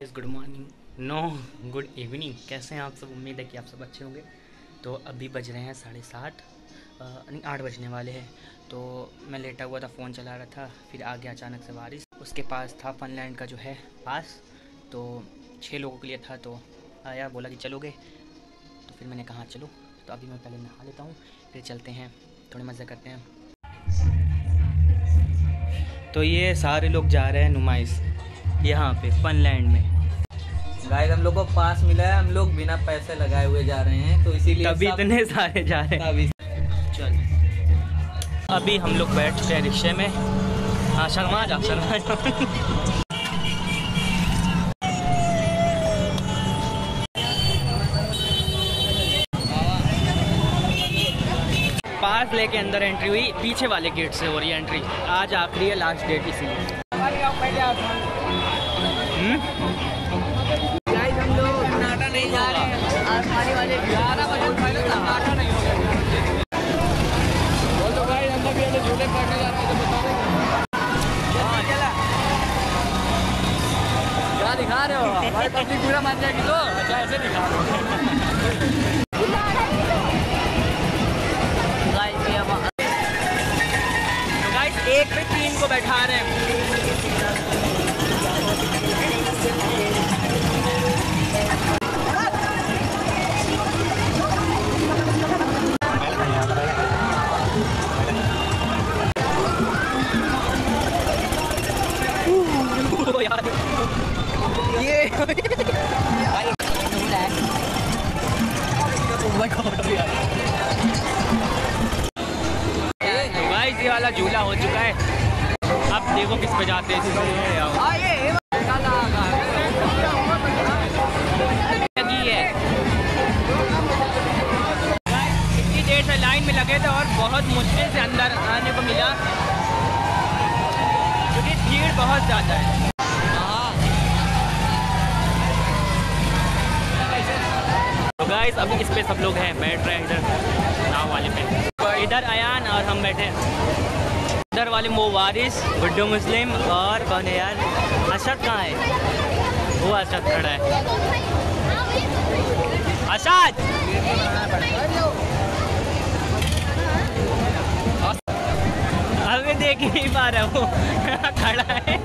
Good morning, no good evening. कैसे हैं आप सब? उम्मीद है कि आप सब अच्छे होंगे। तो अभी बज रहे हैं 7:30, नहीं 8 बजने वाले हैं। तो मैं लेटा हुआ था, फ़ोन चला रहा था, फिर आ गया अचानक से बारिश। उसके पास था फनलैंड का जो है पास, तो 6 लोगों के लिए था। तो आया, बोला कि चलोगे? तो फिर मैंने कहा चलो। तो अभी मैं पहले नहा लेता हूँ, फिर चलते हैं, थोड़े मज़े करते हैं। तो ये सारे लोग जा रहे हैं नुमाइश यहाँ पे फनलैंड में। गाइस हम लोग को पास मिला है, हम लोग बिना पैसे लगाए हुए जा रहे हैं, तो इसीलिए तभी इतने सारे जा रहे हैं। चल अभी हम लोग बैठ चुके हैं रिक्शे में। हाँ शर्मा जा, शर्मा जा। पास लेके अंदर एंट्री हुई, पीछे वाले गेट से हो रही है एंट्री। आज आखिरी है, लास्ट डेट इसीलिए। नहीं जा रहे हैं, आसमानी वाले 11 बजे नाटा नहीं होगा। बोलो भाई, हम भी झूले पड़ने जा रहे हैं, तो बता दो क्या दिखा रहे हो भाई? पब्लिक पूरा मान जाएगी तो अच्छा ऐसे दिखा रहे हो। तो गाइस 1 पे 3 को बैठा रहे हैं। ये वाला झूला हो चुका है, अब देखो किस पे जाते हैं। इतनी देर से लाइन में लगे थे और बहुत मुश्किल से अंदर आने को मिला, क्योंकि भीड़ बहुत ज़्यादा है। तो गाइस अभी इस पे सब लोग हैं, बैठ रहे हैं इधर नाव वाले पे। इधर अयान और हम बैठे हैं। इधर वाले मोवारिस, गुड्डू मुस्लिम और कौन है यार, अशद कहाँ है? वो अशद खड़ा है। अशद अभी देख ही नहीं पा रहा हूँ खड़ा है।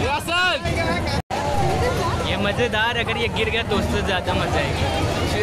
ये मज़ेदार, अगर ये गिर गया तो उससे ज़्यादा मजा आएगा।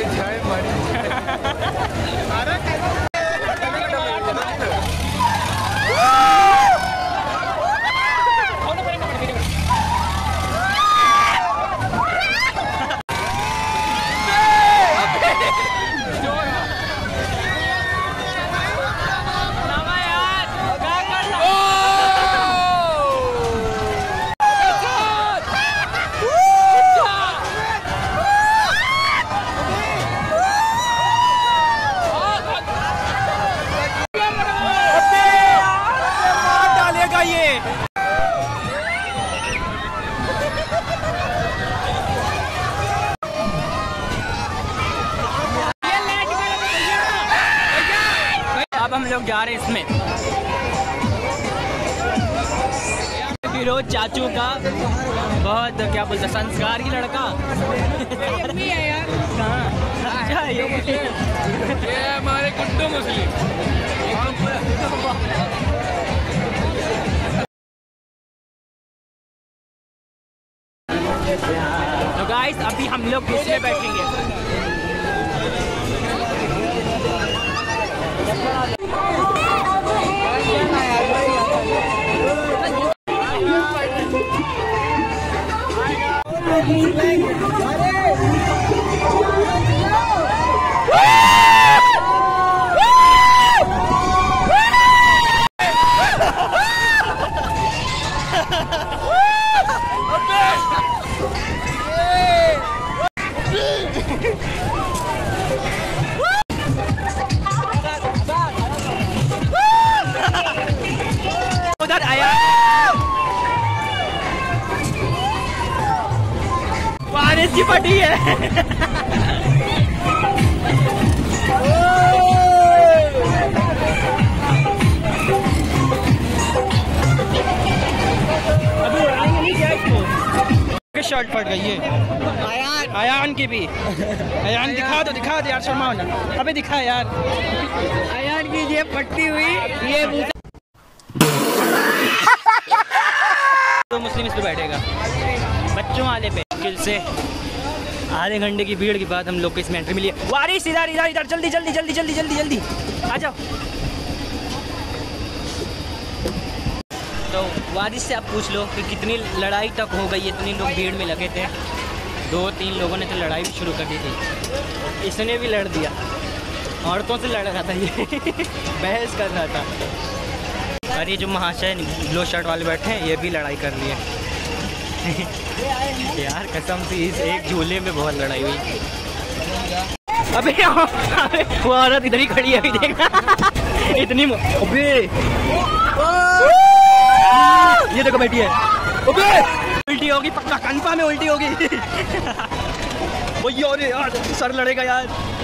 अब हम लोग जा रहे हैं इसमें। फिरोज चाचू का बहुत क्या बोलते संस्कार की लड़का है यार। अच्छा ये हमारे गुड्डू मुस्लिम। तो गाइस अभी हम लोग इसमें बैठेंगे। उधर आया, बारिश की पटी है। शर्ट फट गई है आयान की भी। आयान दिखा दो यार, शर्मा ना। अबे दिखा यार आयान की ये फटती हुई ये तो मुस्लिम इस पे बैठेगा बच्चों वाले पे। मुश्किल से आधे घंटे की भीड़ के बाद हम लोग को इसमें एंट्री मिली है। वारिस इधर इधर इधर, जल्दी जल्दी जल्दी जल्दी जल्दी जल्दी आ जाओ। तो वारिस से आप पूछ लो कि कितनी लड़ाई तक हो गई, इतनी लोग भीड़ में लगे थे। 2-3 लोगों ने तो लड़ाई भी शुरू कर दी थी। इसने भी लड़ दिया, औरतों से लड़ रहा था ये बहस कर रहा था। और ये जो महाशय ब्लू शर्ट वाले बैठे हैं ये भी लड़ाई कर लिए यार कसम से इस एक झूले में बहुत लड़ाई हुई। अबे वो औरत इधर ही खड़ी है, अभी देखना इतनी। अबे ये देखो बैठी है। अबे उल्टी होगी पक्का, कन्फर्म में उल्टी होगी वो यार सर लड़ेगा यार।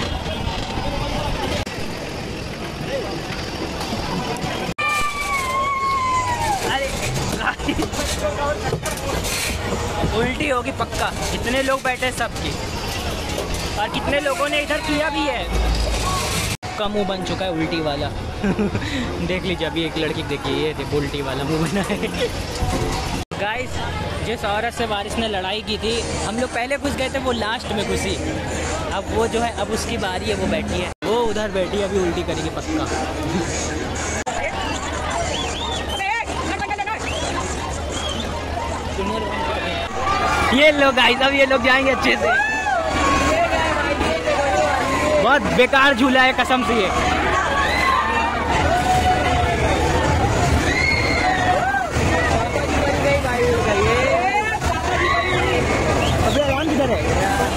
उल्टी होगी पक्का, इतने लोग बैठे सबकी, और कितने लोगों ने इधर किया भी है। का मुंह बन चुका है उल्टी वाला देख लीजिए अभी एक लड़की देखिए, ये देखो उल्टी वाला मुंह बना है गाइस जिस औरत से वारिस ने लड़ाई की थी, हम लोग पहले घुस गए थे, वो लास्ट में घुसी। अब वो जो है अब उसकी बारी है, वो बैठी है, वो उधर बैठी है, अभी उल्टी करेगी पक्का ये लोग गाइस अब ये लोग जाएंगे अच्छे से। बहुत बेकार झूला है कसम से ये। अभी आराम किधर है?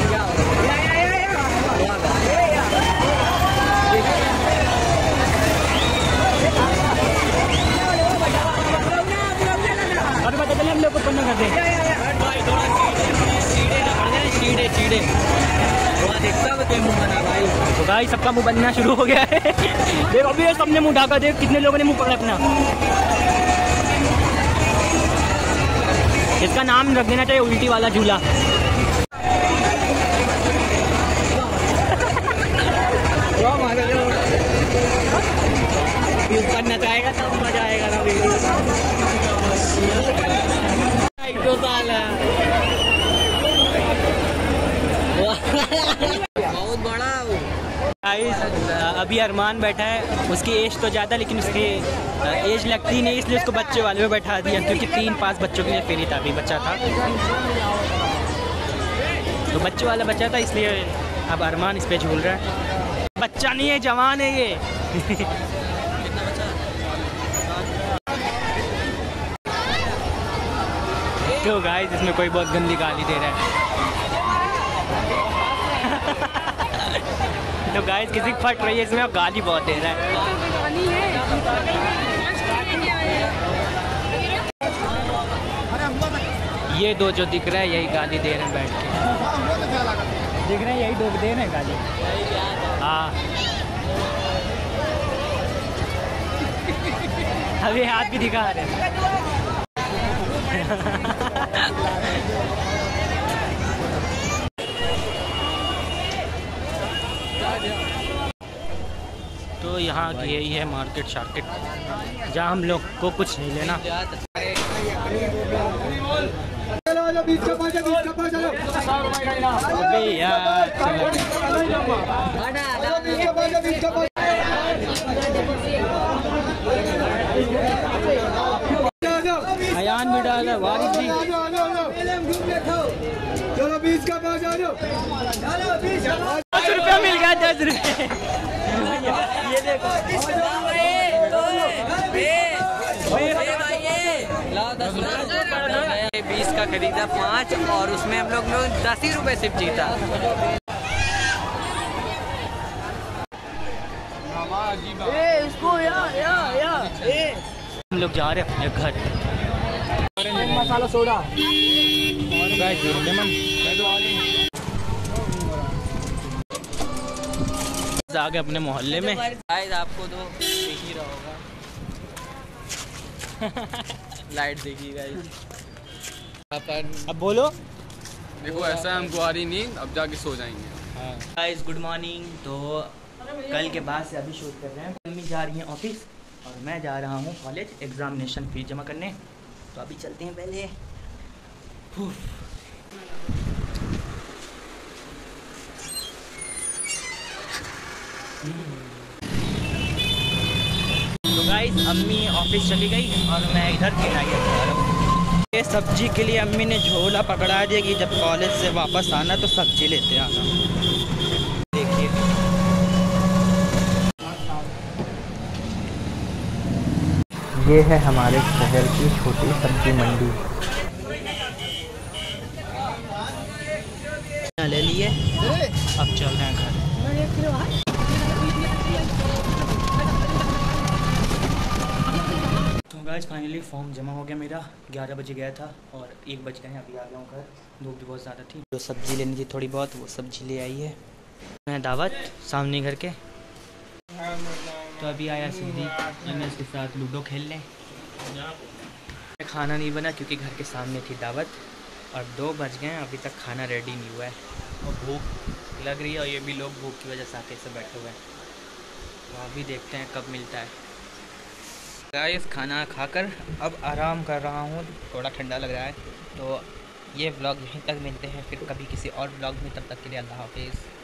अभी पता चले हम लोग को पन्ना कर दें। चीड़े तो भाई सबका मुंह बनना शुरू हो गया है देख अभी सबने मुंह ढाका, देख कितने लोगों ने मुंह पकड़ा अपना। इसका नाम रख देना चाहिए उल्टी वाला झूला बनना चाहेगा तब मजा आएगा ना। 1-2 साल बहुत बड़ा अभी अरमान बैठा है, उसकी एज तो ज़्यादा लेकिन उसकी एज लगती नहीं, इसलिए उसको बच्चे वाले में बैठा दिया क्योंकि 3-5 बच्चों के लिए फेरी था, अभी बच्चा था तो बच्चे वाला बच्चा था, इसलिए अब अरमान इस पे झूल रहा है। बच्चा नहीं है जवान है ये तो गाइस इसमें कोई बहुत गंदी गाली दे रहा है तो गाइस किसी की फट रही है इसमें, गाली बहुत दे रहा है। ये दो जो दिख रहा है यही गाली दे रहे हैं बैठ के, दिख रहे हैं यही दो दे रहे हैं गाली। हाँ अभी हाथ भी दिखा रहे हैं तो यहाँ की यही है मार्केट शार्केट जहाँ हम लोग को कुछ नहीं लेना। अयान भी डाला, वारिस भी। चलो 20 का 5 आ जाओ। 10 रुपया मिल गया, 10 रुपये। ये देखो 20 का खरीदा 5 और उसमें हम लोग 10 ही रुपए सिर्फ जीता। हम लोग जा रहे हैं अपने घर। मसाला सोडा लेमन आ गए अपने मोहल्ले में। आपको तो देख ही रहा होगा लाइट देखी गाइस। अब बोलो देखो ऐसा है, हमको आ रही नींद, अब जाके सो जाएंगे। हाँ गाइस, गुड मॉर्निंग। तो कल के बाद से अभी शूट कर रहे हैं। मम्मी जा रही हैं ऑफिस और मैं जा रहा हूँ कॉलेज एग्ज़ामिनेशन फीस जमा करने। तो अभी चलते हैं पहले। तो गाइस, अम्मी ऑफिस चली गई और मैं इधर किराया जा रहा हूँ। ये सब्जी के लिए अम्मी ने झोला पकड़ा दिया कि जब कॉलेज से वापस आना तो सब्जी लेते आना। देखिए, ये है हमारे शहर की छोटी सब्जी मंडी। ले लिए, अब चल रहे हैं घर। तो गाइस फाइनली फॉर्म जमा हो गया मेरा। 11 बजे गया था और 1 बज गए हैं, अभी आ गया हूँ घर। धूप भी बहुत ज़्यादा थी। जो सब्ज़ी लेनी थी थोड़ी बहुत, वो सब्ज़ी ले आई है। मैं दावत सामने घर के। तो अभी आया सिद्धि, मैं इसके साथ लूडो खेल लें। खाना नहीं बना क्योंकि घर के सामने थी दावत और 2 बज गए हैं, अभी तक खाना रेडी नहीं हुआ है और भूख लग रही है। और ये भी लोग भूख की वजह से आके से बैठे हुए हैं। तो अभी देखते हैं कब मिलता है। गाइस, खाना खाकर अब आराम कर रहा हूँ, थोड़ा ठंडा लग रहा है। तो ये ब्लॉग यहीं तक, मिलते हैं फिर कभी किसी और ब्लॉग में। तब तक के लिए अल्लाह हाफिज़।